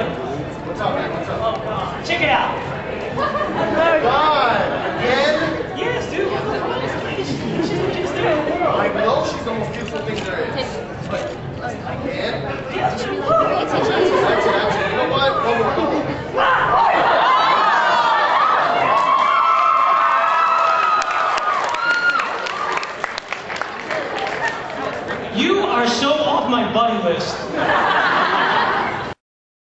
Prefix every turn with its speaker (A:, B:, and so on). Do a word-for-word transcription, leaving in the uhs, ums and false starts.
A: like,
B: What's up, man? What's up?
A: oh God, check it out.
B: God, again?
A: Yes, dude. She's the cutest thing in the world.
B: I know she's the most beautiful thing there is. But again?
A: Yes, dude.
B: That's it, that's it. You know what? One more, one more.
A: You are so off my buddy list.